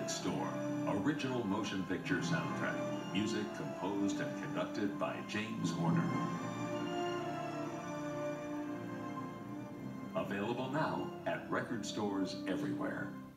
Perfect Storm, original motion picture soundtrack. Music composed and conducted by James Horner. Available now at record stores everywhere.